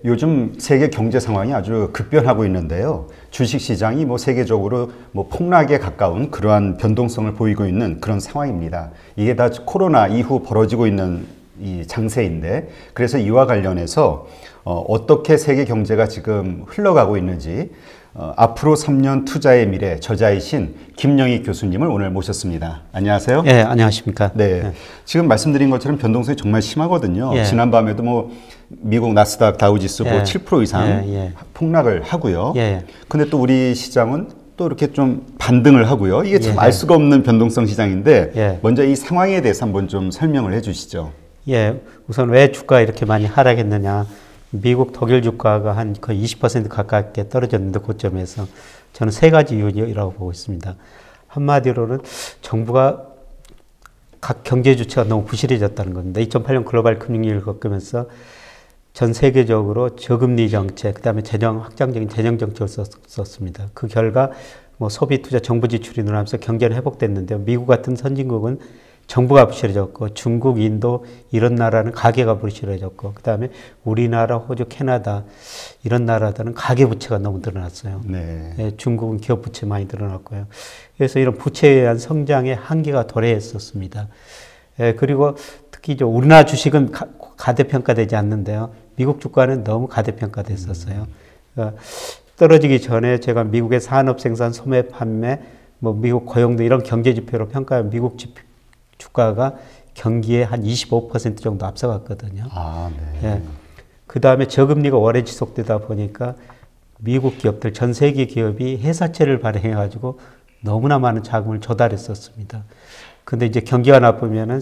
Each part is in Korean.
요즘 세계 경제 상황이 아주 급변하고 있는데요. 주식 시장이 세계적으로 폭락에 가까운 그러한 변동성을 보이고 있는 그런 상황입니다. 이게 다 코로나 이후 벌어지고 있는 이 장세인데, 그래서 이와 관련해서 어떻게 세계 경제가 지금 흘러가고 있는지 앞으로 3년 투자의 미래 저자이신 김영익 교수님을 오늘 모셨습니다. 안녕하세요. 네, 안녕하십니까. 네, 지금 말씀드린 것처럼 변동성이 정말 심하거든요. 예. 지난밤에도 미국 나스닥 다우지수 예. 7% 이상 폭락을 하고요. 예. 근데 또 우리 시장은 또 이렇게 좀 반등을 하고요. 이게 참 알 수가 없는 변동성 시장인데 먼저 이 상황에 대해서 한번 좀 설명을 해 주시죠. 예, 우선 왜 주가가 이렇게 많이 하락했느냐. 미국, 독일 주가가 한 거의 20% 가깝게 떨어졌는데 고점에서 저는 세 가지 이유라고 보고 있습니다. 한마디로는 정부가 각 경제 주체가 너무 부실해졌다는 겁니다. 2008년 글로벌 금융위기를 겪으면서 전 세계적으로 저금리 정책, 그다음에 확장적인 재정 정책을 썼습니다. 그 결과 소비, 투자, 정부 지출이 늘어나면서 경제는 회복됐는데요. 미국 같은 선진국은 정부가 부실해졌고, 중국, 인도 이런 나라는 가계가 부실해졌고, 그다음에 우리나라, 호주, 캐나다 이런 나라들은 가계 부채가 너무 늘어났어요. 네. 예, 중국은 기업 부채 많이 늘어났고요. 그래서 이런 부채에 의한 성장의 한계가 도래했었습니다. 예, 그리고 특히 우리나라 주식은 가대평가되지 않는데요. 미국 주가는 너무 가대평가됐었어요. 그러니까 떨어지기 전에 제가 미국의 산업 생산, 소매 판매, 미국 고용도 이런 경제 지표로 평가하면 미국 주가가 경기에 한 25% 정도 앞서갔거든요. 아, 네. 예. 그 다음에 저금리가 오래 지속되다 보니까 미국 기업들, 전 세계 기업이 회사채를 발행해가지고 너무나 많은 자금을 조달했었습니다. 근데 이제 경기가 나쁘면은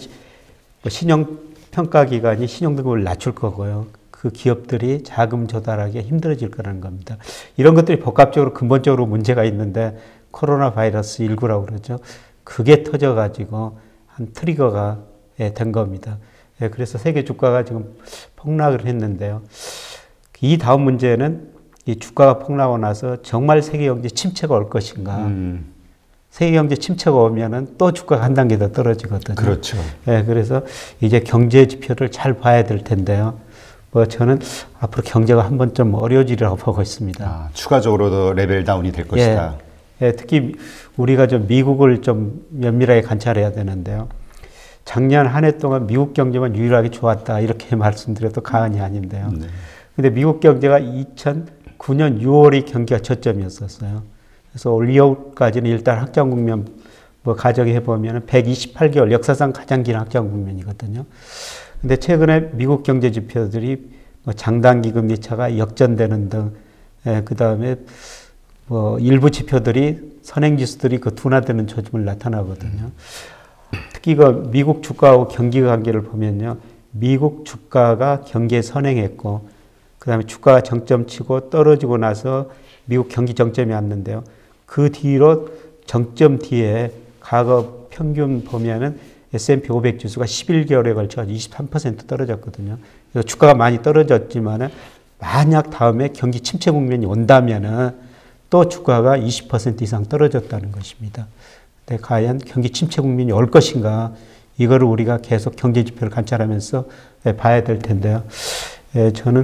신용평가기관이 신용등급을 낮출 거고요. 그 기업들이 자금 조달하기 힘들어질 거라는 겁니다. 이런 것들이 복합적으로 근본적으로 문제가 있는데 코로나 바이러스 19라고 그러죠. 그게 터져가지고 한 트리거가 된 겁니다. 그래서 세계 주가가 지금 폭락을 했는데요. 이 다음 문제는 이 주가가 폭락하고 나서 정말 세계 경제 침체가 올 것인가. 세계 경제 침체가 오면은 또 주가가 한 단계 더 떨어지거든요. 그렇죠. 그래서 이제 경제 지표를 잘 봐야 될 텐데요. 저는 앞으로 경제가 한 번 좀 어려워지리라고 보고 있습니다. 아, 추가적으로 더 레벨 다운이 될 것이다. 특히 우리가 좀 미국을 좀 면밀하게 관찰해야 되는데요. 작년 한 해 동안 미국 경제만 유일하게 좋았다 이렇게 말씀드려도 과언이 아닌데요. 근데 미국 경제가 2009년 6월이 경기가 저점이었었어요. 그래서 올 2월까지는 일단 확장 국면 가정해 보면 128개월 역사상 가장 긴 확장 국면이거든요. 근데 최근에 미국 경제 지표들이 장단기 금리 차가 역전되는 등, 그 다음에 일부 지표들이 선행지수들이 둔화되는 조짐을 나타나거든요. 특히 미국 주가하고 경기 관계를 보면요, 미국 주가가 경기에 선행했고, 그 다음에 주가가 정점 치고 떨어지고 나서 미국 경기 정점이 왔는데요. 그 뒤로 정점 뒤에 과거 평균 보면은 S&P 500 지수가 11개월에 걸쳐 23% 떨어졌거든요. 그래서 주가가 많이 떨어졌지만은 만약 다음에 경기 침체 국면이 온다면은 또 주가가 20% 이상 떨어졌다는 것입니다. 근데 과연 경기 침체 국면이 올 것인가? 이거를 우리가 계속 경제 지표를 관찰하면서 봐야 될 텐데요. 저는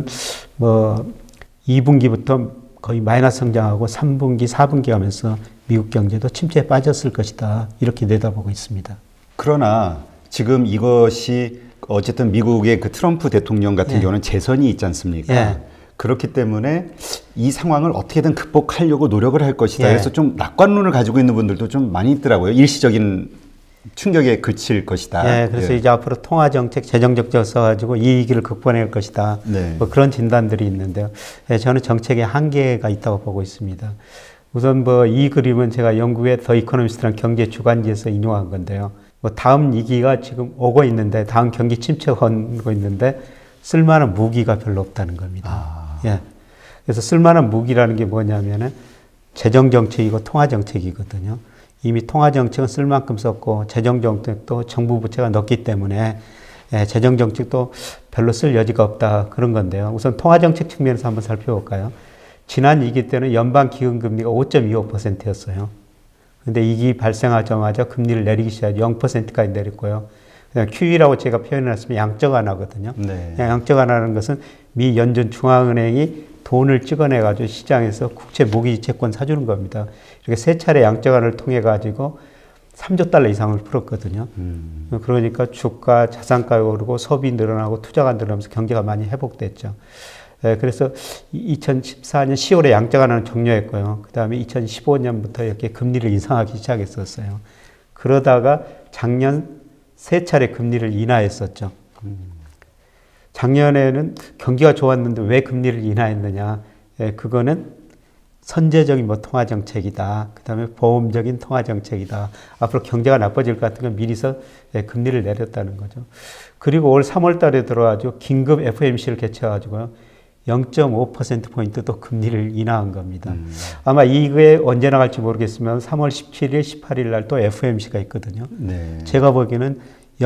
2분기부터 거의 마이너스 성장하고 3분기, 4분기 하면서 미국 경제도 침체에 빠졌을 것이다. 이렇게 내다보고 있습니다. 그러나 지금 이것이 어쨌든 미국의 그 트럼프 대통령 같은 경우는 재선이 있지 않습니까? 그렇기 때문에 이 상황을 어떻게든 극복하려고 노력을 할 것이다. 그래서 좀 낙관론을 가지고 있는 분들도 좀 많이 있더라고요. 일시적인 충격에 그칠 것이다. 그래서 이제 앞으로 통화정책, 재정정책을 써가지고 이 위기를 극복해낼 것이다. 그런 진단들이 있는데요. 저는 정책에 한계가 있다고 보고 있습니다. 우선 이 그림은 제가 영국의 더 이코노미스트라는 경제 주간지에서 인용한 건데요. 다음 위기가 지금 오고 있는데, 다음 경기 침체가 오고 있는데 쓸만한 무기가 별로 없다는 겁니다. 그래서 쓸만한 무기라는 게 뭐냐면은 재정정책이고 통화정책이거든요. 이미 통화정책은 쓸 만큼 썼고, 재정정책도 정부 부채가 높기 때문에 재정정책도 별로 쓸 여지가 없다. 그런 건데요. 우선 통화정책 측면에서 한번 살펴볼까요? 지난 위기 때는 연방 기준금리가 5.25%였어요. 근데 이기 발생하자마자 금리를 내리기 시작해 0%까지 내렸고요. QE라고 제가 표현했으면 양적 완화거든요. 양적 완화라는 것은 미 연준 중앙은행이 돈을 찍어내가지고 시장에서 국채 모기지 채권 사주는 겁니다. 이렇게 세 차례 양적완을 통해 가지고 3조 달러 이상을 풀었거든요. 그러니까 주가, 자산가가 오르고 소비 늘어나고 투자가 늘어나면서 경제가 많이 회복됐죠. 그래서 2014년 10월에 양적완을 종료했고요. 그 다음에 2015년부터 이렇게 금리를 인상하기 시작했었어요. 그러다가 작년 세 차례 금리를 인하했었죠. 작년에는 경기가 좋았는데 왜 금리를 인하했느냐? 그거는 선제적인 통화 정책이다. 그 다음에 보험적인 통화 정책이다. 앞으로 경제가 나빠질 것 같은 건 미리서 금리를 내렸다는 거죠. 그리고 올 3월 달에 들어가지고 긴급 FOMC를 개최해가지고요. 0.5%포인트 또 금리를 인하한 겁니다. 아마 이게 언제 나갈지 모르겠으면 3월 17일, 18일 날 또 FOMC가 있거든요. 네. 제가 보기에는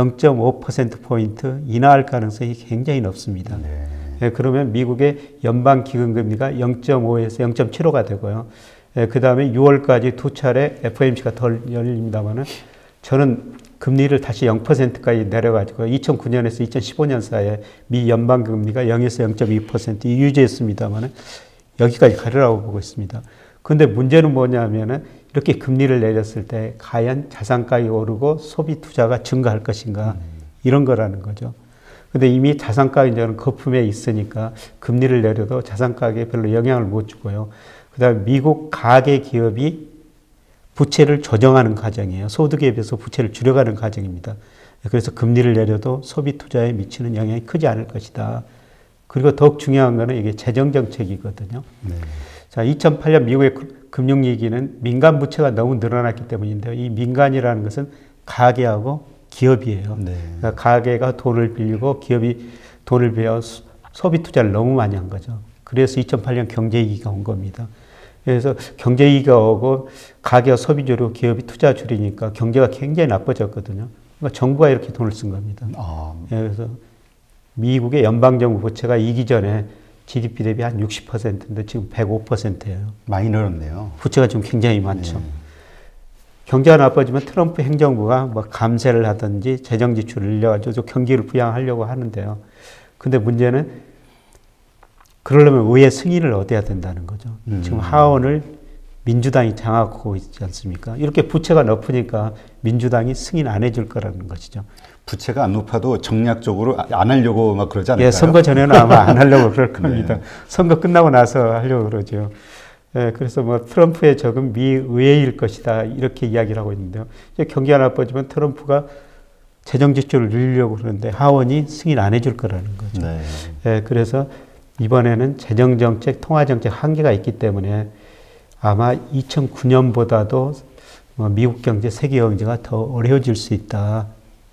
0.5%포인트 인하할 가능성이 굉장히 높습니다. 네, 그러면 미국의 연방기금금리가 0.5에서 0.75가 되고요. 그 다음에 6월까지 두 차례 FOMC가 더 열립니다만은 저는 금리를 다시 0%까지 내려가지고 2009년에서 2015년 사이에 미 연방금리가 0에서 0.2% 유지했습니다만은 여기까지 가려라고 보고 있습니다. 그런데 문제는 뭐냐면은 이렇게 금리를 내렸을 때 과연 자산가격이 오르고 소비 투자가 증가할 것인가 이런 거라는 거죠. 근데 이미 자산가 이제는 거품에 있으니까 금리를 내려도 자산가격에 별로 영향을 못 주고요. 그다음에 미국 가계 기업이 부채를 조정하는 과정이에요. 소득에 비해서 부채를 줄여가는 과정입니다. 그래서 금리를 내려도 소비 투자에 미치는 영향이 크지 않을 것이다. 그리고 더욱 중요한 거는 이게 재정 정책이거든요. 네. 자, 2008년 미국의 금융위기는 민간 부채가 너무 늘어났기 때문인데요. 이 민간이라는 것은 가계하고 기업이에요. 네. 그러니까 가계가 돈을 빌리고 기업이 돈을 빌려 소비 투자를 너무 많이 한 거죠. 그래서 2008년 경제위기가 온 겁니다. 그래서 경제위기가 오고 가계와 소비 줄이고 기업이 투자 줄이니까 경제가 굉장히 나빠졌거든요. 그러니까 정부가 이렇게 돈을 쓴 겁니다. 그래서 미국의 연방정부 부채가 이기 전에 GDP 대비 한 60%인데 지금 105%예요. 많이 늘었네요. 부채가 지금 굉장히 많죠. 네. 경제가 나빠지면 트럼프 행정부가 뭐 감세를 하든지 재정 지출을 늘려가지고 경기를 부양하려고 하는데요. 근데 문제는 그러려면 의회 승인을 얻어야 된다는 거죠. 지금 하원을 민주당이 장악하고 있지 않습니까? 이렇게 부채가 높으니까 민주당이 승인 안 해줄 거라는 것이죠. 부채가 안 높아도 정략적으로 안 하려고 막 그러지 않을까요? 예, 선거 전에는 아마 안 하려고 그럴 겁니다. 네. 선거 끝나고 나서 하려고 그러죠. 예, 그래서 뭐 트럼프의 적은 미 의회일 것이다 이렇게 이야기를 하고 있는데요. 이제 경기가 나빠지면 트럼프가 재정 지출을 늘리려고 그러는데 하원이 승인 안 해줄 거라는 거죠. 네. 예, 그래서 이번에는 재정 정책, 통화 정책 한계가 있기 때문에 아마 2009년보다도 미국 경제, 세계 경제가 더 어려워질 수 있다.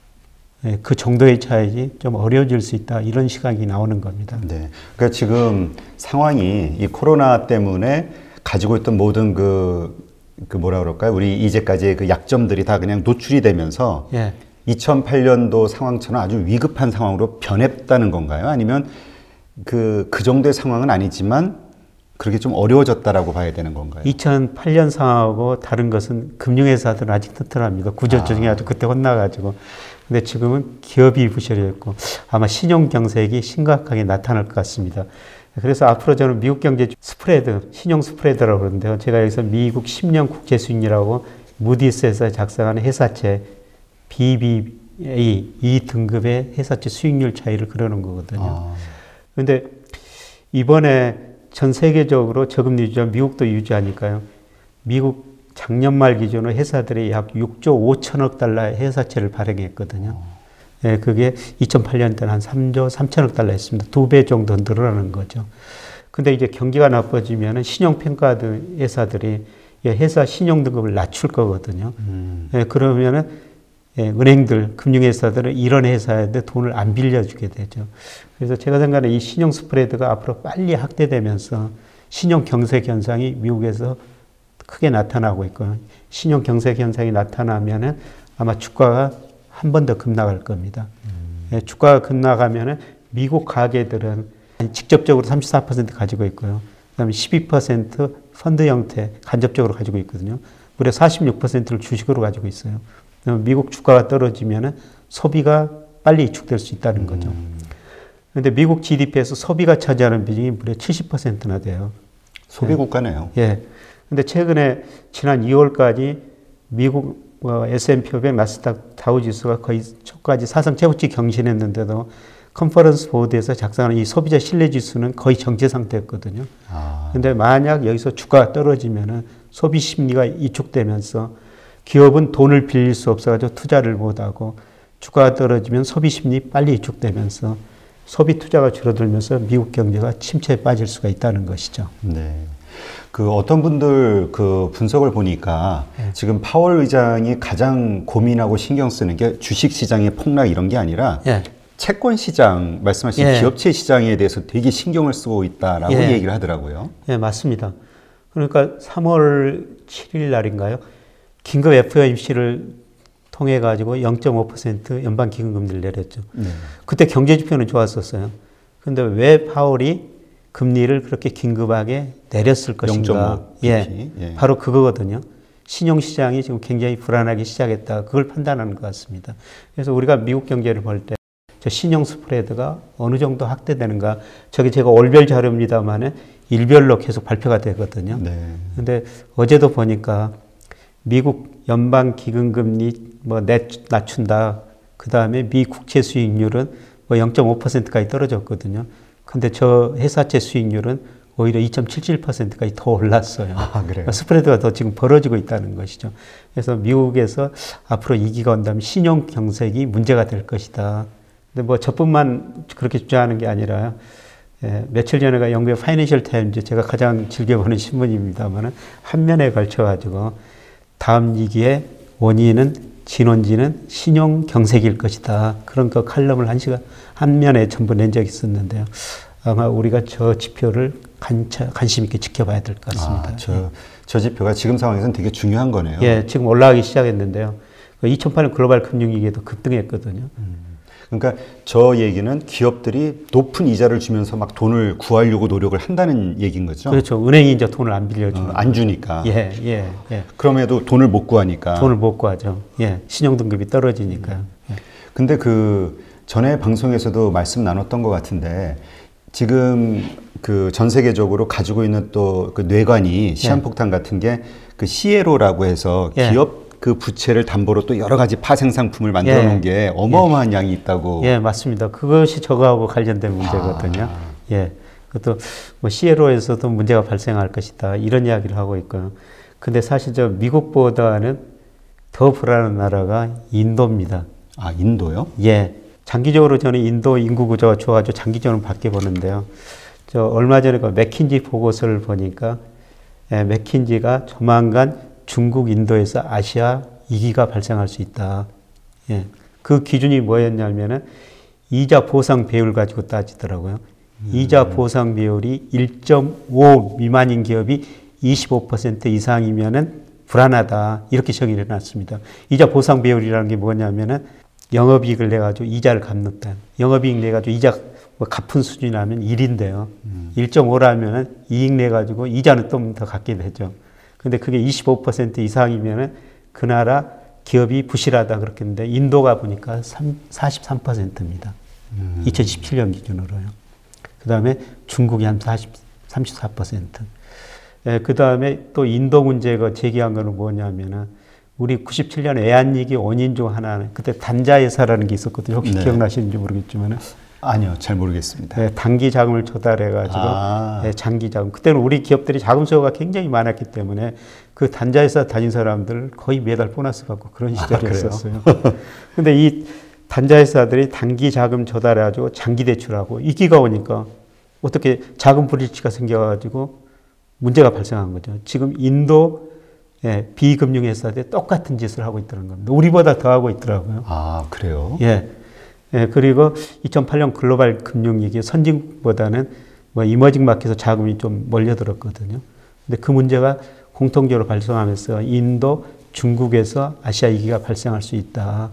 그 정도의 차이지 좀 어려워질 수 있다. 이런 시각이 나오는 겁니다. 네. 그러니까 지금 상황이 이 코로나 때문에 가지고 있던 모든 그 뭐라 그럴까요? 우리 이제까지의 그 약점들이 다 그냥 노출이 되면서 예. 2008년도 상황처럼 아주 위급한 상황으로 변했다는 건가요? 아니면 그 정도의 상황은 아니지만 그렇게 좀 어려워졌다라고 봐야 되는 건가요? 2008년 상황하고 다른 것은 금융회사들은 아직 튼튼합니다. 구조조정이 아주 그때 혼나가지고. 근데 지금은 기업이 부실했고 아마 신용경색이 심각하게 나타날 것 같습니다. 그래서 앞으로 저는 미국 경제 스프레드, 신용 스프레드라고 그러는데요. 제가 여기서 미국 10년 국채 수익률이라고 무디스에서 작성하는 회사채 BBA 2등급의 회사채 수익률 차이를 그려놓은 거거든요. 그런데 이번에 전 세계적으로 저금리 유지하 미국도 유지하니까요. 미국 작년 말 기준으로 회사들이 약 6조 5천억 달러의 회사채를 발행했거든요. 예, 그게 2008년 때는 한 3조 3천억 달러 했습니다. 2배 정도 늘어나는 거죠. 근데 이제 경기가 나빠지면은 신용평가 회사들이 회사 신용등급을 낮출 거거든요. 예, 그러면은 예, 은행들, 금융회사들은 이런 회사한테 돈을 안 빌려주게 되죠. 그래서 제가 생각하는 이 신용 스프레드가 앞으로 빨리 확대되면서 신용 경색 현상이 미국에서 크게 나타나고 있고요. 신용 경색 현상이 나타나면은 아마 주가가 한 번 더 급락할 겁니다. 예, 주가가 급락하면은 미국 가계들은 직접적으로 34% 가지고 있고요. 그다음에 12% 펀드 형태 간접적으로 가지고 있거든요. 무려 46%를 주식으로 가지고 있어요. 미국 주가가 떨어지면은 소비가 빨리 위축될 수 있다는 거죠. 그런데 미국 GDP에서 소비가 차지하는 비중이 무려 70%나 돼요. 소비 국가네요. 예. 근데 최근에 지난 2월까지 미국 S&P 500, 나스닥, 다우지수가 거의 초까지 사상 최고치 경신했는데도 컨퍼런스 보드에서 작성하는 이 소비자 신뢰 지수는 거의 정체 상태였거든요. 근데 만약 여기서 주가가 떨어지면은 소비 심리가 위축되면서 기업은 돈을 빌릴 수 없어가지고 투자를 못하고, 주가가 떨어지면 소비 심리 빨리 위축되면서 소비 투자가 줄어들면서 미국 경제가 침체에 빠질 수가 있다는 것이죠. 네. 그 어떤 분들 그 분석을 보니까 지금 파월 의장이 가장 고민하고 신경 쓰는 게 주식 시장의 폭락 이런 게 아니라 채권 시장, 말씀하신 기업체 시장에 대해서 되게 신경을 쓰고 있다라고 얘기를 하더라고요. 예, 맞습니다. 그러니까 3월 7일 날인가요? 긴급 FOMC를 통해 가지고 0.5% 연방 기금금리를 내렸죠. 그때 경제 지표는 좋았었어요. 근데 왜 파월이 금리를 그렇게 긴급하게 내렸을 것인가? 바로 그거거든요. 신용시장이 지금 굉장히 불안하기 시작했다. 그걸 판단하는 것 같습니다. 그래서 우리가 미국 경제를 볼 때 저 신용 스프레드가 어느 정도 확대되는가? 저게 제가 월별 자료입니다만은 일별로 계속 발표가 되거든요. 근데 어제도 보니까 미국 연방 기금금리 뭐 낮춘다. 그 다음에 미 국채 수익률은 뭐 0.5%까지 떨어졌거든요. 근데 저 회사채 수익률은 오히려 2.77%까지 더 올랐어요. 그래요? 스프레드가 더 지금 벌어지고 있다는 것이죠. 그래서 미국에서 앞으로 이기가 온다면 신용 경색이 문제가 될 것이다. 근데 뭐 저뿐만 그렇게 주장하는 게 아니라 며칠 전에가 영국의 파이낸셜 타임즈, 제가 가장 즐겨보는 신문입니다만 한 면에 걸쳐가지고 다음 위기의 원인은 진원지는 신용 경색일 것이다. 그런 그 칼럼을 한 면에 전부 낸 적이 있었는데요. 아마 우리가 저 지표를 관심 있게 지켜봐야 될 것 같습니다. 저 지표가 지금 상황에서는 되게 중요한 거네요. 예, 지금 올라가기 시작했는데요. 2008년 글로벌 금융위기에도 급등했거든요. 그러니까 저 얘기는 기업들이 높은 이자를 주면서 막 돈을 구하려고 노력을 한다는 얘기인 거죠? 그렇죠. 은행이 이제 돈을 안 빌려주고. 안 주니까. 예. 그럼에도 돈을 못 구하니까. 돈을 못 구하죠. 예. 신용등급이 떨어지니까요. 근데 그 전에 방송에서도 말씀 나눴던 것 같은데 지금 그 전 세계적으로 가지고 있는 또 그 뇌관이 시한폭탄 같은 게 그 시에로라고 해서 기업 그 부채를 담보로 또 여러 가지 파생 상품을 만들어 놓은 게 어마어마한 양이 있다고. 예, 맞습니다. 그것이 저거하고 관련된 문제거든요. 예. 그것도 뭐 시에로에서도 문제가 발생할 것이다. 이런 이야기를 하고 있고요. 근데 사실 저 미국보다는 더 불안한 나라가 인도입니다. 인도요? 예. 장기적으로 저는 인도 인구 구조가 좋아져 장기적으로 바뀌어 보는데요. 저 얼마 전에 그 맥킨지 보고서를 보니까 맥킨지가 조만간 중국, 인도에서 아시아 위기가 발생할 수 있다. 예. 그 기준이 뭐였냐면은 이자 보상 비율 가지고 따지더라고요. 이자 보상 비율이 1.5 미만인 기업이 25% 이상이면은 불안하다. 이렇게 정의를 해놨습니다. 이자 보상 비율이라는 게 뭐냐면은 영업이익을 내가지고 이자를 갚는다. 영업이익 내가지고 이자 갚은 수준이라면 1인데요. 1.5라면은 이익 내가지고 이자는 좀 더 갚게 되죠. 근데 그게 25% 이상이면은 그 나라 기업이 부실하다 그렇겠는데 인도가 보니까 43%입니다. 2017년 기준으로요. 그 다음에 중국이 한 34%. 그 다음에 또 인도 문제가 제기한 거는 뭐냐면은 우리 97년 외환위기 원인 중 하나는 그때 단자회사라는 게 있었거든요. 혹시 기억나시는지 모르겠지만은. 아니요, 잘 모르겠습니다. 네, 단기 자금을 조달해가지고 장기 자금. 그때는 우리 기업들이 자금 수요가 굉장히 많았기 때문에 그 단자회사 다닌 사람들 거의 매달 보너스 받고 그런 시절이었어요. 근데 이 단자회사들이 단기 자금 조달해가지고 장기 대출하고 위기가 오니까 어떻게 자금 불일치가 생겨가지고 문제가 발생한 거죠. 지금 인도 비금융회사들이 똑같은 짓을 하고 있다는 겁니다. 우리보다 더 하고 있더라고요. 그래요? 그리고 2008년 글로벌 금융위기 선진국보다는 뭐 이머징 마켓에서 자금이 좀 몰려들었거든요. 근데 그 문제가 공통적으로 발생하면서 인도, 중국에서 아시아 위기가 발생할 수 있다.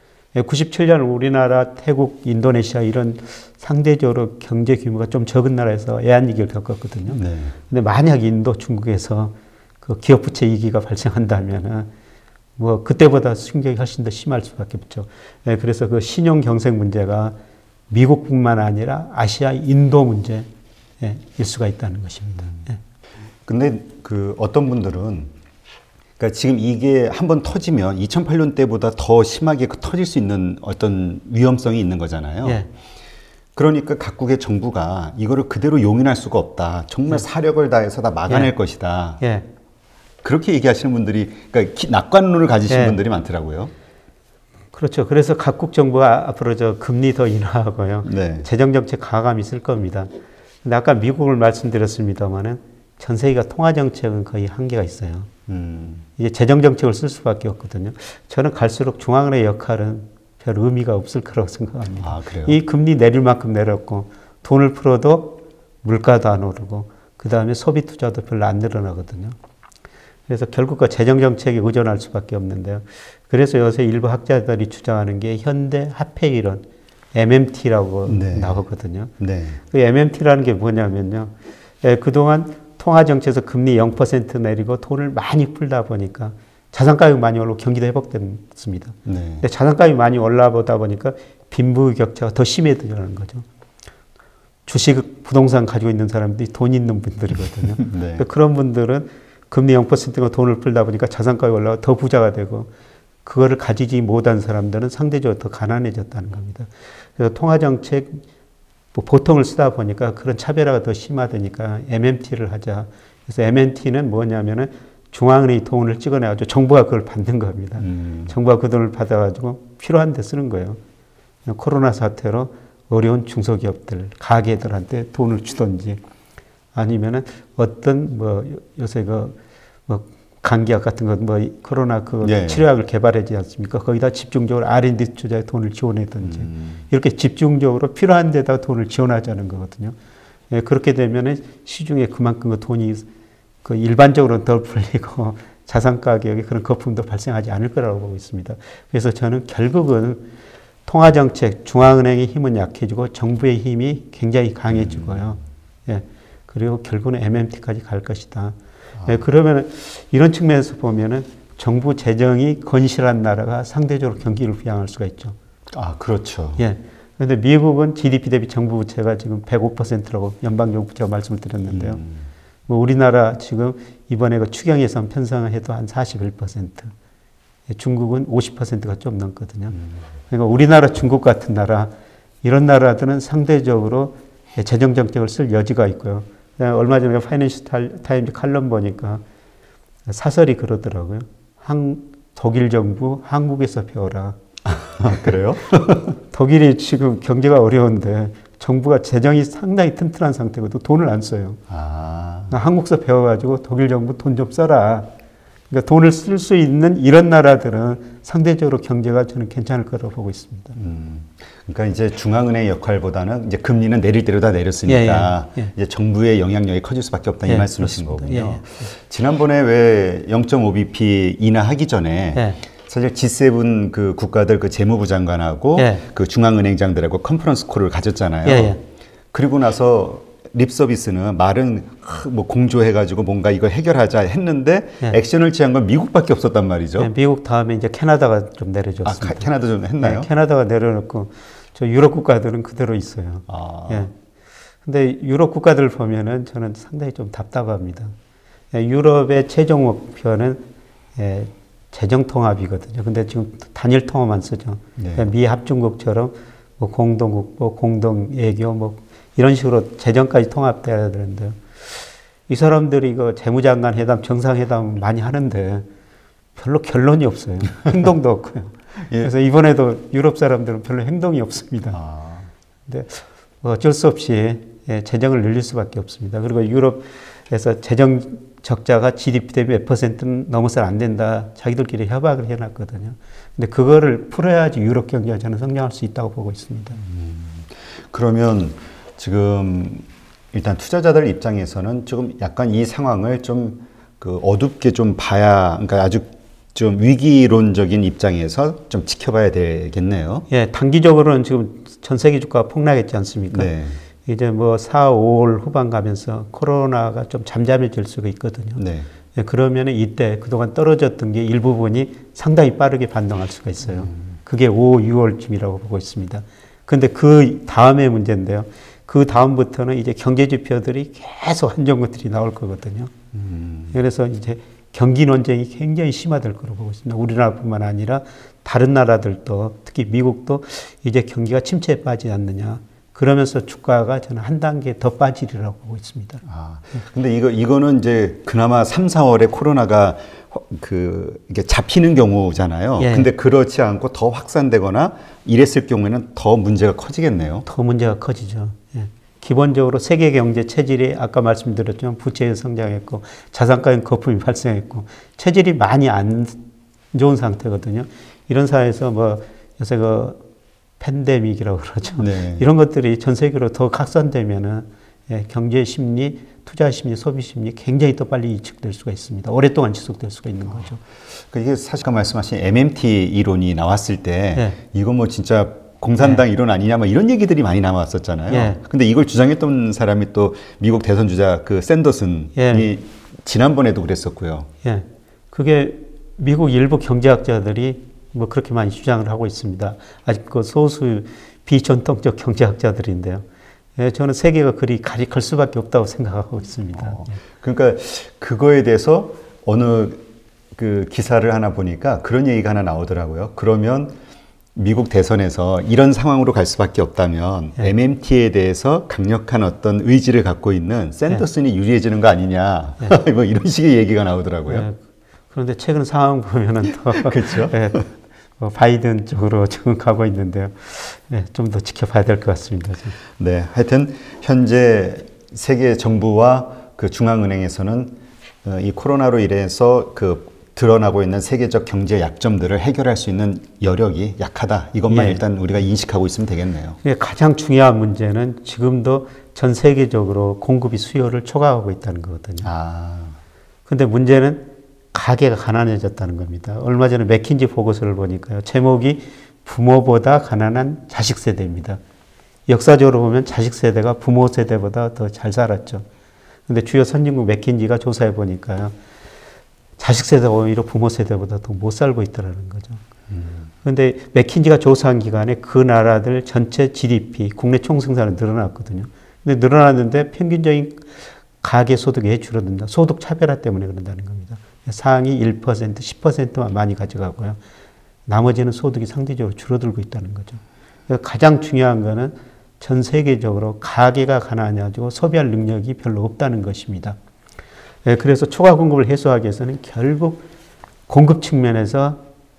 97년 우리나라, 태국, 인도네시아 이런 상대적으로 경제 규모가 좀 적은 나라에서 외환위기를 겪었거든요. 근데 만약 인도, 중국에서 그 기업 부채 위기가 발생한다면은 뭐 그때보다 충격이 훨씬 더 심할 수밖에 없죠. 그래서 그 신용 경색 문제가 미국뿐만 아니라 아시아, 인도 문제일 수가 있다는 것입니다. 예. 근데 그 어떤 분들은 그러니까 지금 이게 한번 터지면 2008년 때보다 더 심하게 터질 수 있는 어떤 위험성이 있는 거잖아요. 예. 그러니까 각국의 정부가 이거를 그대로 용인할 수가 없다. 정말 사력을 다해서 다 막아낼 것이다. 예. 그렇게 얘기하시는 분들이, 그러니까 낙관론을 가지신 분들이 많더라고요. 그렇죠. 그래서 각국 정부가 앞으로 저 금리 더 인하하고요. 네. 재정정책 가감이 있을 겁니다. 근데 아까 미국을 말씀드렸습니다만은 전 세계가 통화정책은 거의 한계가 있어요. 이제 재정정책을 쓸 수밖에 없거든요. 저는 갈수록 중앙은행의 역할은 별 의미가 없을 거라고 생각합니다. 아, 그래요? 이 금리 내릴 만큼 내렸고 돈을 풀어도 물가도 안 오르고 그 다음에 소비 투자도 별로 안 늘어나거든요. 그래서 결국 그 재정정책에 의존할 수밖에 없는데요. 그래서 요새 일부 학자들이 주장하는 게 현대 화폐 이론, MMT라고 네. 나오거든요. 네. 그 MMT라는 게 뭐냐면요. 그동안 통화정책에서 금리 0% 내리고 돈을 많이 풀다 보니까 자산가격이 많이 올라고 경기도 회복됐습니다. 네. 근데 자산가격이 많이 올라보다 보니까 빈부격차가 더 심해지는 거죠. 주식, 부동산 가지고 있는 사람들이 돈 있는 분들이거든요. 네. 그런 분들은 금리 0%가 돈을 풀다 보니까 자산가격이 올라가 더 부자가 되고 그거를 가지지 못한 사람들은 상대적으로 더 가난해졌다는 겁니다. 그래서 통화정책 뭐 보통을 쓰다 보니까 그런 차별화가 더 심화되니까 MMT를 하자. 그래서 MMT는 뭐냐면은 중앙은행이 돈을 찍어내가지고 정부가 그걸 받는 겁니다. 정부가 그 돈을 받아가지고 필요한 데 쓰는 거예요. 코로나 사태로 어려운 중소기업들, 가게들한테 돈을 주든지 아니면은 어떤 뭐 요새 뭐 감기약 같은 것, 뭐 코로나 그 예. 치료약을 개발하지 않습니까? 거기다 집중적으로 R&D 투자에 돈을 지원하든지 이렇게 집중적으로 필요한 데다 돈을 지원하자는 거거든요. 예, 그렇게 되면은 시중에 그만큼 그 돈이 그 일반적으로 덜 풀리고 자산 가격에 그런 거품도 발생하지 않을 거라고 보고 있습니다. 그래서 저는 결국은 통화정책, 중앙은행의 힘은 약해지고 정부의 힘이 굉장히 강해지고요. 예, 그리고 결국은 MMT까지 갈 것이다. 예, 그러면 이런 측면에서 보면은 정부 재정이 건실한 나라가 상대적으로 경기를 부양할 수가 있죠. 아, 그렇죠. 예. 그런데 미국은 GDP 대비 정부 부채가 지금 105%라고 연방정부 부채가 말씀을 드렸는데요. 뭐 우리나라 지금 이번에 그 추경 예산 편성을 해도 한 41%. 중국은 50%가 좀 넘거든요. 그러니까 우리나라, 중국 같은 나라, 이런 나라들은 상대적으로 재정 정책을 쓸 여지가 있고요. 얼마 전에 파이낸셜 타임즈 칼럼 보니까 사설이 그러더라고요. 독일 정부 한국에서 배워라. 그래요? 독일이 지금 경제가 어려운데 정부가 재정이 상당히 튼튼한 상태거든. 돈을 안 써요. 아. 한국에서 배워가지고 독일 정부 돈 좀 써라. 그러니까 돈을 쓸 수 있는 이런 나라들은 상대적으로 경제가 저는 괜찮을 거라고 보고 있습니다. 그러니까 이제 중앙은행의 역할보다는 이제 금리는 내릴 대로 다 내렸으니까 이제 정부의 영향력이 커질 수밖에 없다 이 말씀이신 그렇습니다. 거군요. 지난번에 왜 0.5bp 인하하기 전에 사실 G7 그 국가들 그 재무부 장관하고 그 중앙은행장들하고 컨퍼런스 콜을 가졌잖아요. 그리고 나서 립 서비스는 말은 뭐 공조해가지고 뭔가 이걸 해결하자 했는데 액션을 취한 건 미국밖에 없었단 말이죠. 미국 다음에 이제 캐나다가 좀 내려줬습니다. 아, 캐나다 좀 했나요? 캐나다가 내려놓고 저 유럽 국가들은 그대로 있어요. 근데 유럽 국가들 보면은 저는 상당히 좀 답답합니다. 유럽의 최종 목표는 재정 통합이거든요. 근데 지금 단일 통화만 쓰죠. 미 합중국처럼 뭐 공동국보, 공동외교 뭐 이런 식으로 재정까지 통합돼야 되는데요. 이 사람들이 이거 재무장관 회담, 정상회담 많이 하는데 별로 결론이 없어요. 행동도 없고요. 그래서 이번에도 유럽 사람들은 별로 행동이 없습니다. 근데 어쩔 수 없이 재정을 늘릴 수밖에 없습니다. 그리고 유럽에서 재정 적자가 GDP 대비 몇 %는 넘어서는 안 된다. 자기들끼리 협약을 해놨거든요. 근데 그거를 풀어야지 유럽 경제가 저는 성장할 수 있다고 보고 있습니다. 그러면 지금 일단 투자자들 입장에서는 조금 약간 이 상황을 좀 그 어둡게 좀 봐야, 그러니까 아주 좀 위기론적인 입장에서 좀 지켜봐야 되겠네요. 예, 단기적으로는 지금 전 세계 주가가 폭락했지 않습니까? 이제 뭐 4, 5월 후반 가면서 코로나가 좀 잠잠해질 수가 있거든요. 예, 그러면 이때 그동안 떨어졌던 게 일부분이 상당히 빠르게 반등할 수가 있어요. 그게 5, 6월쯤이라고 보고 있습니다. 근데 그 다음에 문제인데요. 그 다음부터는 이제 경제 지표들이 계속 안 좋은 것들이 나올 거거든요. 그래서 이제 경기 논쟁이 굉장히 심화될 거로 보고 있습니다. 우리나라뿐만 아니라 다른 나라들도 특히 미국도 이제 경기가 침체에 빠지지 않느냐. 그러면서 주가가 저는 한 단계 더 빠지리라고 보고 있습니다. 아, 근데 이거는 이제 그나마 3, 4월에 코로나가 이게 잡히는 경우잖아요. 예. 근데 그렇지 않고 더 확산되거나 이랬을 경우에는 더 문제가 커지겠네요. 더 문제가 커지죠. 예. 기본적으로 세계 경제 체질이 아까 말씀드렸지만 부채가 성장했고 자산가의 거품이 발생했고 체질이 많이 안 좋은 상태거든요. 이런 사회에서 뭐 요새 팬데믹이라고 그러죠. 네. 이런 것들이 전 세계로 더 확산되면은 경제 심리, 투자 심리, 소비 심리 굉장히 또 빨리 이축될 수가 있습니다. 오랫동안 지속될 수가 있는 거죠. 이게 사실 아까 말씀하신 MMT 이론이 나왔을 때 예. 이거 뭐 진짜 공산당 이론 아니냐 뭐 이런 얘기들이 많이 나왔었잖아요. 예. 근데 이걸 주장했던 사람이 또 미국 대선 주자 샌더슨이 지난번에도 그랬었고요. 예. 그게 미국 일부 경제학자들이 뭐 그렇게 많이 주장을 하고 있습니다. 아직 소수 비전통적 경제학자들인데요. 예, 저는 세계가 그리 클 수밖에 없다고 생각하고 있습니다. 그러니까 그거에 대해서 어느 기사를 하나 보니까 그런 얘기가 하나 나오더라고요. 그러면 미국 대선에서 이런 상황으로 갈 수밖에 없다면 MMT에 대해서 강력한 어떤 의지를 갖고 있는 샌더슨이 유리해지는 거 아니냐. 뭐 이런 식의 얘기가 나오더라고요. 그런데 최근 상황 보면은 더 그렇죠. 바이든 쪽으로 지금 가고 있는데요. 좀 더 지켜봐야 될 것 같습니다. 네, 하여튼 현재 세계 정부와 중앙은행에서는 이 코로나로 인해서 드러나고 있는 세계적 경제 약점들을 해결할 수 있는 여력이 약하다. 이것만 일단 우리가 인식하고 있으면 되겠네요. 가장 중요한 문제는 지금도 전 세계적으로 공급이 수요를 초과하고 있다는 거거든요. 근데 문제는 가계가 가난해졌다는 겁니다. 얼마 전에 맥킨지 보고서를 보니까요. 제목이 부모보다 가난한 자식 세대입니다. 역사적으로 보면 자식 세대가 부모 세대보다 더 잘 살았죠. 근데 주요 선진국 맥킨지가 조사해 보니까요. 자식 세대가 오히려 부모 세대보다 더 못 살고 있다는 거죠. 그런데 맥킨지가 조사한 기간에 그 나라들 전체 GDP, 국내 총생산은 늘어났거든요. 근데 늘어났는데 평균적인 가계 소득이 왜 줄어든다? 소득 차별화 때문에 그런다는 겁니다. 상위 1%, 10%만 많이 가져가고요. 나머지는 소득이 상대적으로 줄어들고 있다는 거죠. 가장 중요한 거는 전 세계적으로 가계가 가난해가지고 소비할 능력이 별로 없다는 것입니다. 그래서 초과 공급을 해소하기 위해서는 결국 공급 측면에서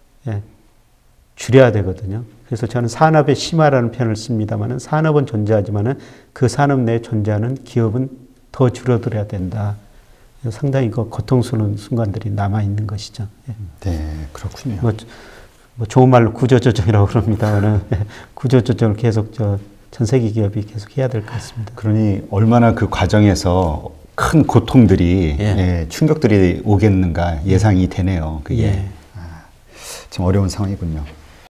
줄여야 되거든요. 그래서 저는 산업의 심화라는 표현을 씁니다만 산업은 존재하지만 그 산업 내에 존재하는 기업은 더 줄어들어야 된다. 상당히 고통스러운 순간들이 남아있는 것이죠. 네, 그렇군요. 뭐 좋은 말로 구조조정이라고 그럽니다만 구조조정을 계속 전 세계 기업이 계속 해야 될 것 같습니다. 그러니 얼마나 그 과정에서 큰 고통들이 충격들이 오겠는가 예상이 되네요. 그게 참 어려운 상황이군요.